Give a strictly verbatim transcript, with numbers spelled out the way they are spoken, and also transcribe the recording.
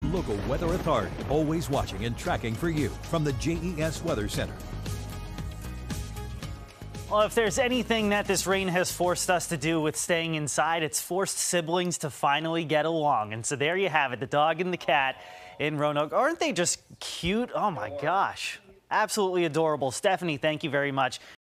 Local Weather Authority, always watching and tracking for you from the J E S Weather Center. Well, if there's anything that this rain has forced us to do with staying inside, it's forced siblings to finally get along. And so there you have it, the dog and the cat in Roanoke. Aren't they just cute? Oh, my gosh. Absolutely adorable. Stephanie, thank you very much.